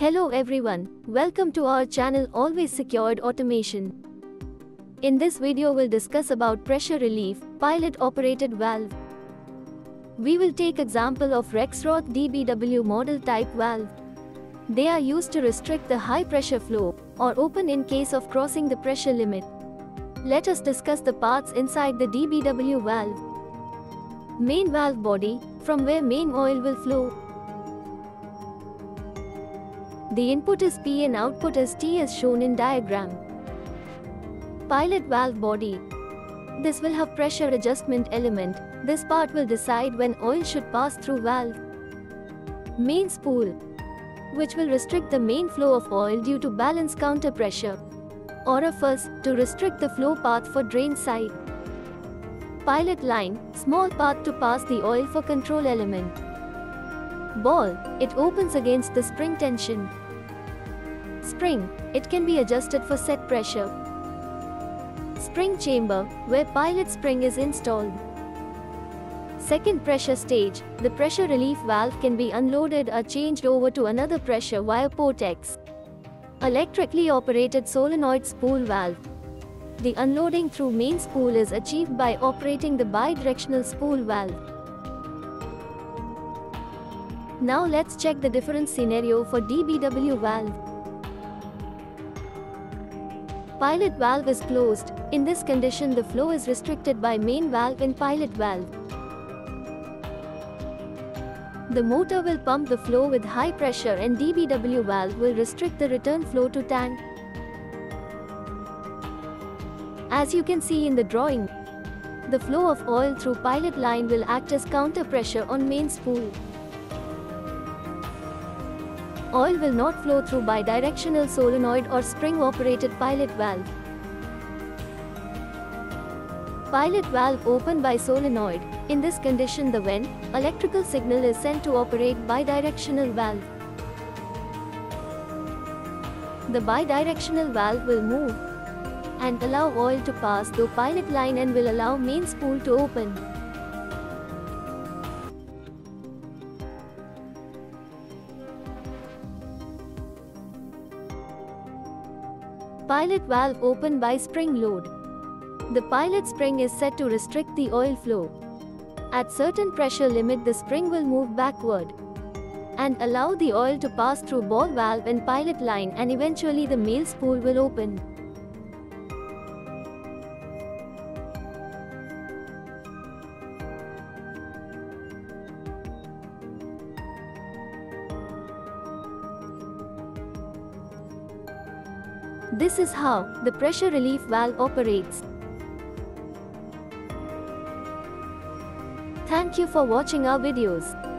Hello everyone, welcome to our channel Always Secured Automation. In this video we'll discuss about pressure relief, pilot operated valve. We will take example of Rexroth DBW model type valve. They are used to restrict the high pressure flow, or open in case of crossing the pressure limit. Let us discuss the parts inside the DBW valve. Main valve body, from where main oil will flow. The input is P and output is T as shown in diagram. Pilot valve body. This will have pressure adjustment element. This part will decide when oil should pass through valve. Main spool, which will restrict the main flow of oil due to balance counter pressure. Orifice, to restrict the flow path for drain side. Pilot line, small path to pass the oil for control element. Ball, it opens against the spring tension. Spring, it can be adjusted for set pressure. Spring chamber, where pilot spring is installed. Second pressure stage, the pressure relief valve can be unloaded or changed over to another pressure via port X. Electrically operated solenoid spool valve. The unloading through main spool is achieved by operating the bidirectional spool valve. Now let's check the different scenario for DBW valve. Pilot valve is closed. In this condition the flow is restricted by main valve and pilot valve. The motor will pump the flow with high pressure and DBW valve will restrict the return flow to tank. As you can see in the drawing, the flow of oil through pilot line will act as counter pressure on main spool. Oil will not flow through bidirectional solenoid or spring-operated pilot valve. Pilot valve open by solenoid. In this condition the VEN, electrical signal is sent to operate bidirectional valve. The bidirectional valve will move and allow oil to pass through pilot line and will allow main spool to open. Pilot valve open by spring load. The pilot spring is set to restrict the oil flow. At certain pressure limit the spring will move backward and allow the oil to pass through ball valve and pilot line, and eventually the male spool will open. This is how the pressure relief valve operates. Thank you for watching our videos.